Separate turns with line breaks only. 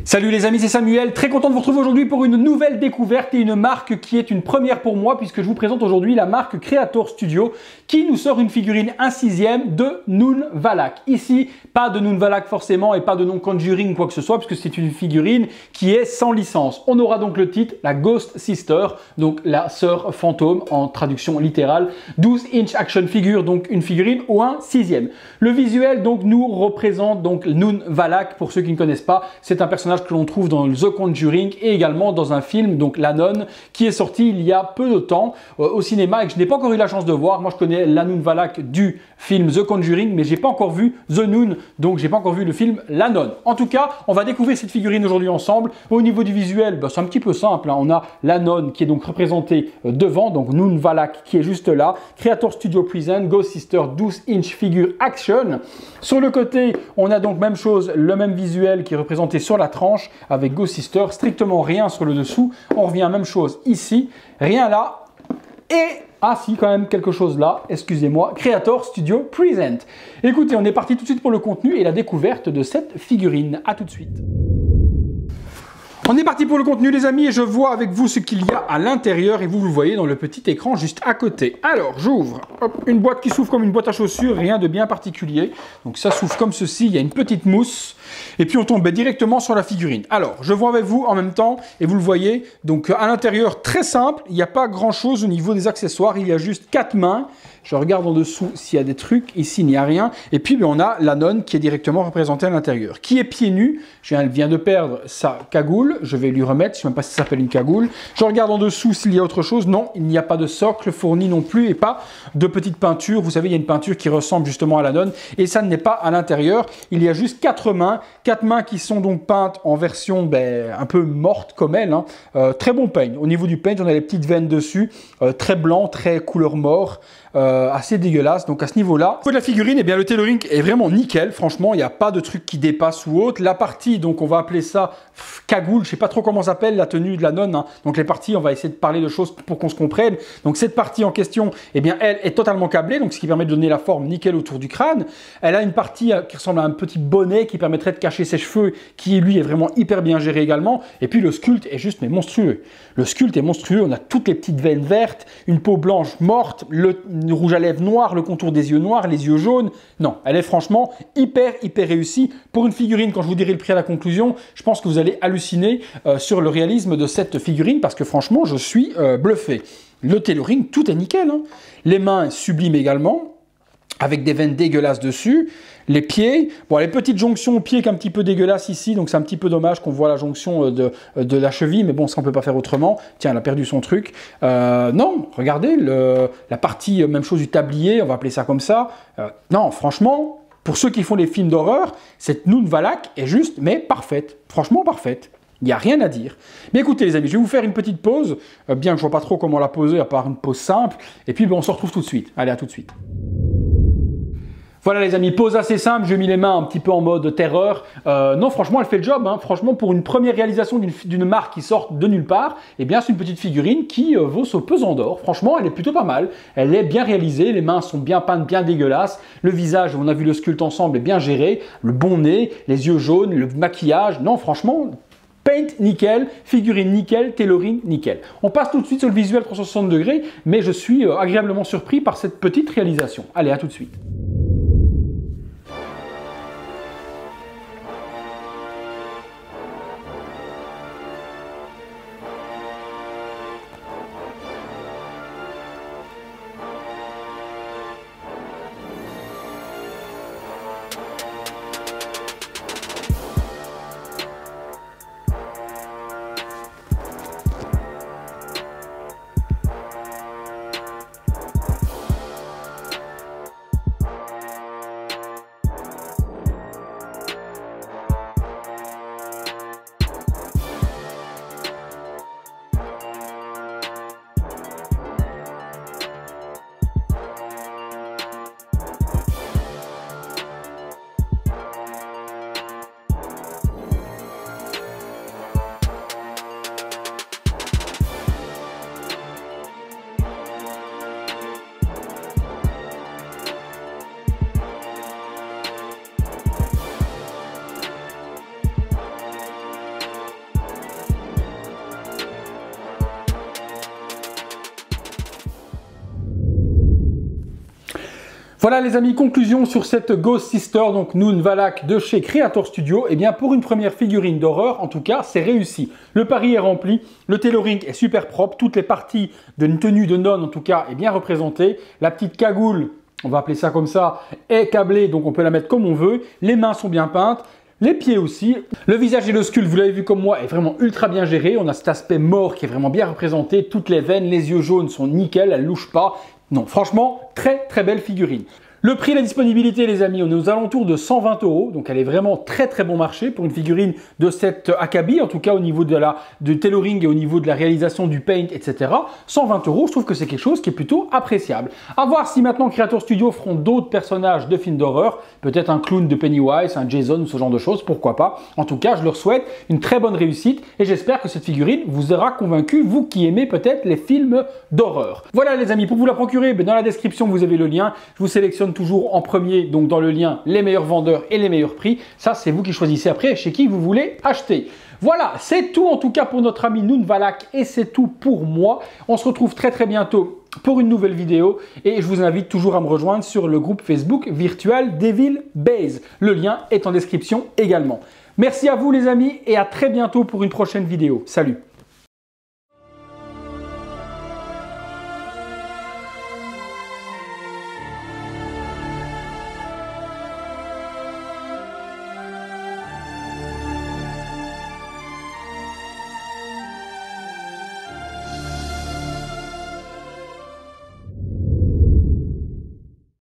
Salut les amis, c'est Samuel, très content de vous retrouver aujourd'hui pour une nouvelle découverte et une marque qui est une première pour moi puisque je vous présente aujourd'hui la marque Creator Studio qui nous sort une figurine 1/6 de Noon Valak. Ici, pas de Noon Valak forcément et pas de nom Conjuring quoi que ce soit puisque c'est une figurine qui est sans licence. On aura donc le titre, la Ghost Sister, donc la sœur fantôme en traduction littérale, 12 inch action figure, donc une figurine au 1/6. Le visuel donc nous représente donc Noon Valak, pour ceux qui ne connaissent pas, c'est un personnage que l'on trouve dans The Conjuring et également dans un film, donc La Nonne, qui est sorti il y a peu de temps au cinéma et que je n'ai pas encore eu la chance de voir. Moi je connais la Noon Valak du film The Conjuring, mais j'ai pas encore vu The Noon, donc j'ai pas encore vu le film La Nonne. En tout cas, on va découvrir cette figurine aujourd'hui ensemble. Au niveau du visuel, c'est un petit peu simple, hein. On a La Nonne qui est donc représentée devant, donc Noon Valak qui est juste là, Creator Studio Present, Ghost Sister 12 inch figure action. Sur le côté, on a donc même chose, le même visuel qui est représenté sur la tranche avec Ghost Sister, strictement rien sur le dessous. On revient même chose ici, rien là. Et ah si, quand même quelque chose là, excusez-moi, Creator Studio Present. Écoutez, on est parti tout de suite pour le contenu et la découverte de cette figurine. À tout de suite. On est parti pour le contenu les amis et je vois avec vous ce qu'il y a à l'intérieur et vous le voyez dans le petit écran juste à côté. Alors j'ouvre une boîte qui s'ouvre comme une boîte à chaussures, rien de bien particulier. Donc ça s'ouvre comme ceci, il y a une petite mousse et puis on tombe directement sur la figurine. Alors je vois avec vous en même temps et vous le voyez, donc à l'intérieur très simple, il n'y a pas grand chose au niveau des accessoires, il y a juste 4 mains. Je regarde en dessous s'il y a des trucs. Ici, il n'y a rien. Et puis, on a la nonne qui est directement représentée à l'intérieur. Qui est pieds nus. Elle vient de perdre sa cagoule. Je vais lui remettre. Je ne sais même pas si ça s'appelle une cagoule. Je regarde en dessous s'il y a autre chose. Non, il n'y a pas de socle fourni non plus et pas de petite peinture. Vous savez, il y a une peinture qui ressemble justement à la nonne. Et ça n'est pas à l'intérieur. Il y a juste 4 mains. 4 mains qui sont donc peintes en version un peu morte comme elle. Hein. Très bon peigne. Au niveau du peigne, on a les petites veines dessus. Très blanc, très couleur mort. Assez dégueulasse, donc à ce niveau-là. Au niveau de la figurine, eh bien, le tailoring est vraiment nickel, franchement, il n'y a pas de truc qui dépasse ou autre. La partie, donc on va appeler ça cagoule, je sais pas trop comment ça s'appelle, la tenue de la nonne, hein. Donc les parties, on va essayer de parler de choses pour qu'on se comprenne. Donc cette partie en question, eh bien, elle est totalement câblée, donc ce qui permet de donner la forme nickel autour du crâne. Elle a une partie qui ressemble à un petit bonnet qui permettrait de cacher ses cheveux, qui lui est vraiment hyper bien géré également. Et puis le sculpte est juste mais monstrueux. Le sculpte est monstrueux, on a toutes les petites veines vertes, une peau blanche morte, le rouge à lèvres noir, le contour des yeux noirs, les yeux jaunes. Non, elle est franchement hyper réussie. Pour une figurine, quand je vous dirai le prix à la conclusion, je pense que vous allez halluciner sur le réalisme de cette figurine parce que franchement, je suis bluffé. Le tailoring, tout est nickel. Hein. Les mains sublimes également, avec des veines dégueulasses dessus. Les pieds, bon, les petites jonctions aux pieds qui sont un petit peu dégueulasses ici, donc c'est un petit peu dommage qu'on voit la jonction de la cheville, mais bon, ça on peut pas faire autrement. Tiens, elle a perdu son truc. Non, regardez, la partie, même chose du tablier, on va appeler ça comme ça. Non, franchement, pour ceux qui font les films d'horreur, cette Noon Valak est juste, mais parfaite. Franchement, parfaite. Il n'y a rien à dire. Mais écoutez les amis, je vais vous faire une petite pause, bien que je ne vois pas trop comment la poser, à part une pause simple. Et puis, on se retrouve tout de suite. Allez, à tout de suite. Voilà les amis, pause assez simple, j'ai mis les mains un petit peu en mode terreur. Non, franchement, elle fait le job. Hein. Franchement, pour une première réalisation d'une marque qui sort de nulle part, eh bien, c'est une petite figurine qui vaut son pesant d'or. Franchement, elle est plutôt pas mal. Elle est bien réalisée, les mains sont bien peintes, bien dégueulasses. Le visage, on a vu le sculpte ensemble, est bien géré. Le bon nez, les yeux jaunes, le maquillage. Non, franchement, paint nickel, figurine nickel, tailoring nickel. On passe tout de suite sur le visuel 360 degrés, mais je suis agréablement surpris par cette petite réalisation. Allez, à tout de suite. Voilà les amis, conclusion sur cette Ghost Sister, donc Noon Valak de chez Creator Studio. Eh bien pour une première figurine d'horreur, en tout cas, c'est réussi. Le pari est rempli, le tailoring est super propre, toutes les parties d'une tenue de nonne en tout cas est bien représentée. La petite cagoule, on va appeler ça comme ça, est câblée, donc on peut la mettre comme on veut. Les mains sont bien peintes. Les pieds aussi. Le visage et le sculpte, vous l'avez vu comme moi, est vraiment ultra bien géré. On a cet aspect mort qui est vraiment bien représenté. Toutes les veines, les yeux jaunes sont nickel, elles ne louchent pas. Non, franchement, très belle figurine. Le prix et la disponibilité, les amis, on est aux alentours de 120 €. Donc, elle est vraiment très bon marché pour une figurine de cet acabit, en tout cas au niveau du tailoring et au niveau de la réalisation du paint, etc. 120 €, je trouve que c'est quelque chose qui est plutôt appréciable. À voir si maintenant Creator Studio feront d'autres personnages de films d'horreur, peut-être un clown de Pennywise, un Jason ou ce genre de choses, pourquoi pas. En tout cas, je leur souhaite une très bonne réussite et j'espère que cette figurine vous aura convaincu, vous qui aimez peut-être les films d'horreur. Voilà les amis, pour vous la procurer, dans la description vous avez le lien. Je vous sélectionne toujours en premier, donc dans le lien, les meilleurs vendeurs et les meilleurs prix. Ça, c'est vous qui choisissez après chez qui vous voulez acheter. Voilà, c'est tout en tout cas pour notre ami Noon Valak et c'est tout pour moi. On se retrouve très bientôt pour une nouvelle vidéo et je vous invite toujours à me rejoindre sur le groupe Facebook Virtual Devil Base. Le lien est en description également. Merci à vous les amis et à très bientôt pour une prochaine vidéo. Salut!